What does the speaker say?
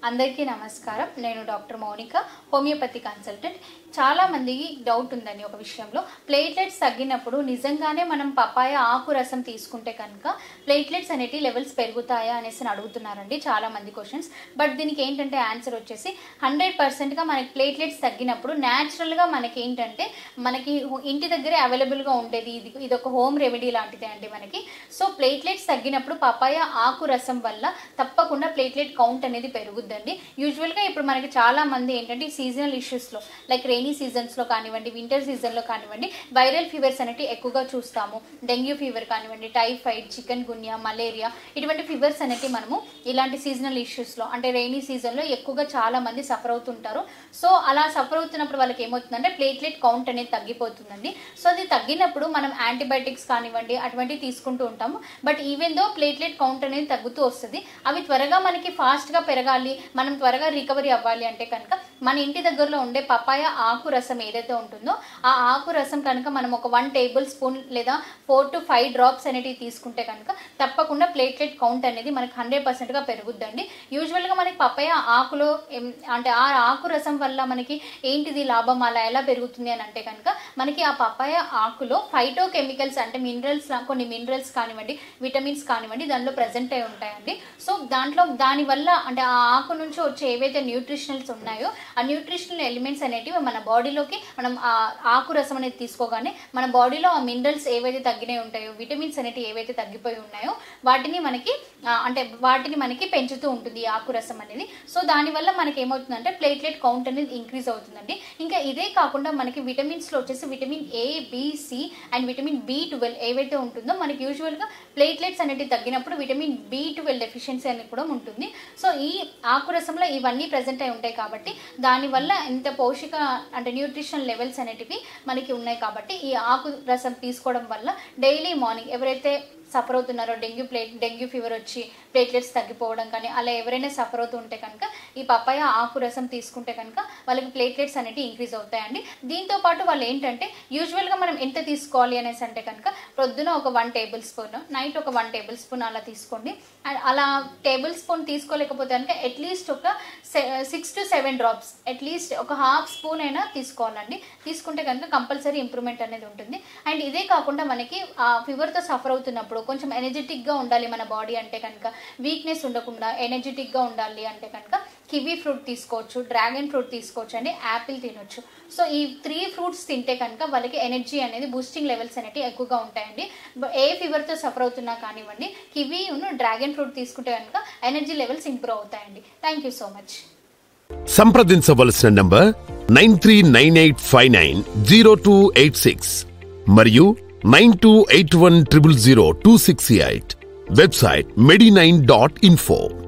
అందరికీ నమస్కారం. నేను డాక్టర్ మౌనిక, హోమియోపతి కన్సల్టెంట్. చాలా మందికి డౌట్ ఉందని ఒక విషయంలో, ప్లేట్లెట్స్ తగ్గినప్పుడు నిజంగానే మనం పపాయ ఆకు రసం తీసుకుంటే కనుక ప్లేట్లెట్స్ అనేటి లెవెల్స్ పెరుగుతాయా అనేసి అడుగుతున్నారండి చాలా మంది క్వశ్చన్స్. బట్ దీనికి ఏంటంటే ఆన్సర్ వచ్చేసి 100%గా మనకి ప్లేట్లెట్స్ తగ్గినప్పుడు న్యాచురల్గా మనకి ఏంటంటే మనకి ఇంటి దగ్గరే అవైలబుల్గా ఉండేది ఇది ఒక హోమ్ రెమెడీ లాంటిదే అండి మనకి. సో ప్లేట్లెట్స్ తగ్గినప్పుడు పపాయ ఆకు రసం వల్ల తప్పకుండా ప్లేట్లెట్ కౌంట్ అనేది పెరుగుద్దండి. యూజువల్గా ఇప్పుడు మనకి చాలా మంది ఏంటంటే సీజనల్ ఇష్యూస్లో లైక్ రెయినీ సీజన్స్లో కానివ్వండి, వింటర్ సీజన్లో కానివ్వండి, వైరల్ ఫీవర్స్ అనేవి ఎక్కువగా చూస్తాము. డెంగ్యూ ఫీవర్ కానివ్వండి, టైఫాయిడ్, చికెన్ గున్యా, మలేరియా, ఇటువంటి ఫీవర్స్ అనేవి మనము ఇలాంటి సీజనల్ ఇష్యూస్లో అంటే రెయినీ సీజన్లో ఎక్కువగా చాలా మంది సఫర్ అవుతుంటారు. సో అలా సఫర్ అవుతున్నప్పుడు వాళ్ళకి ఏమవుతుందంటే ప్లేట్లెట్ కౌంట్ అనేది తగ్గిపోతుందండి. సో అది తగ్గినప్పుడు మనం యాంటీబయాటిక్స్ కానివ్వండి అటువంటివి తీసుకుంటూ ఉంటాము. But even though platelet count అనేది తగ్గుతూ వస్తుంది. అవి త్వరగా మనకి ఫాస్ట్గా పెరగాలి, మనం త్వరగా రికవరీ అవ్వాలి అంటే కనుక మన ఇంటి దగ్గరలో ఉండే పపాయ ఆకు రసం ఏదైతే ఉంటుందో ఆ ఆకు రసం కనుక మనం ఒక 1 టేబుల్ స్పూన్ లేదా 4 to 5 డ్రాప్స్ అనేవి తీసుకుంటే కనుక తప్పకుండా ప్లేట్లెట్ కౌంట్ అనేది మనకి 100%గా పెరుగుద్దండి. యూజువల్గా మనకి పపాయ ఆకులో అంటే ఆ ఆకు రసం వల్ల మనకి ఏంటిది లాభం, అలా ఎలా పెరుగుతుంది అని అంటే కనుక మనకి ఆ పపాయ ఆకులో ఫైటో కెమికల్స్ అంటే మినరల్స్, కొన్ని మినరల్స్ కానివ్వండి, విటమిన్స్ కానివ్వండి దానిలో ప్రజెంట్ అయి ఉంటాయండి. సో దానివల్ల అంటే ఆ ఆకు నుంచి వచ్చే ఏవైతే న్యూట్రిషనల్స్ ఉన్నాయో ఆ న్యూట్రిషనల్ ఎలిమెంట్స్ అనేటివి మన బాడీలోకి మనం ఆ ఆకు రసం అనేది తీసుకోగానే మన బాడీలో ఆ మినరల్స్ ఏవైతే తగ్గినాయి ఉంటాయో, విటమిన్స్ అనేటివి ఏవైతే తగ్గిపోయి ఉన్నాయో వాటిని మనకి పెంచుతూ ఉంటుంది ఈ ఆకు రసం అనేది. సో దానివల్ల మనకి ఏమవుతుందంటే ప్లేట్లెట్ కౌంట్ అనేది ఇంక్రీజ్ అవుతుందండి. ఇంకా ఇదే కాకుండా మనకి విటమిన్స్లో వచ్చేసి vitamin A, B, C and vitamin B12 ఏవైతే ఉంటుందో మనకి యూజువల్గా ప్లేట్లెట్స్ అనేవి తగ్గినప్పుడు విటమిన్ B12 డెఫిషియన్సీ అనేది కూడా ఉంటుంది. సో ఈ ఆకు రసంలో ఇవన్నీ ప్రజెంట్ అయి ఉంటాయి కాబట్టి దానివల్ల ఇంత పోషక అంటే న్యూట్రిషనల్ లెవెల్స్ అనేటివి మనకి ఉన్నాయి. కాబట్టి ఈ ఆకు రసం తీసుకోవడం వల్ల డైలీ మార్నింగ్ ఎవరైతే సఫర్ అవుతున్నారో డెంగ్యూ ఫీవర్ వచ్చి ప్లేట్లెట్స్ తగ్గిపోవడం కానీ అలా ఎవరైనా సఫర్ అవుతూ ఉంటే కనుక ఈ పపాయ ఆకు రసం తీసుకుంటే కనుక వాళ్ళకి ప్లేట్లెట్స్ అనేవి ఇంక్రీజ్ అవుతాయండి. దీంతో పాటు వాళ్ళు ఏంటంటే యూజువల్గా మనం ఎంత తీసుకోవాలి అనేసి అంటే కనుక ప్రొద్దున ఒక 1 టేబుల్ స్పూన్, నైట్ ఒక 1 టేబుల్ స్పూన్ అలా తీసుకోండి. అండ్ అలా టేబుల్ స్పూన్ తీసుకోలేకపోతే కనుక అట్లీస్ట్ ఒక 6 to 7 డ్రాప్స్, అట్లీస్ట్ ఒక ½ స్పూన్ అయినా తీసుకోవాలండి. తీసుకుంటే కనుక కంపల్సరీ ఇంప్రూవ్మెంట్ అనేది ఉంటుంది. అండ్ ఇదే కాకుండా మనకి ఆ ఫీవర్తో సఫర్ అవుతున్నప్పుడు కొంచెం ఎనర్జెటిక్గా ఉండాలి మన బాడీ అంటే కనుక, వీక్నెస్ ఉండకుండా ఎనర్జెటిక్గా ఉండాలి అంటే కనుక కివీ ఫ్రూట్ తీసుకోవచ్చు, డ్రాగన్ ఫ్రూట్ తీసుకోవచ్చు అండి, యాపిల్ తినొచ్చు. సో ఈ 3 ఫ్రూట్స్ తింటే కనుక వాళ్ళకి ఎనర్జీ అనేది బూస్టింగ్ లెవెల్స్ అనేవి ఎక్కువగా ఉంటాయండి. ఏ ఫీవర్తో సఫర్ అవుతున్నా కానివ్వండి కివీ డ్రాగన్ ఫ్రూట్ తీసుకుంటే కనుక ఎనర్జీ లెవెల్స్ ఇంప్రూవ్ అవుతాయండి. Thank you so much. సంప్రదించవలసిన నంబర్ 9398590286 మరియు 9281000268. Website medinine.info.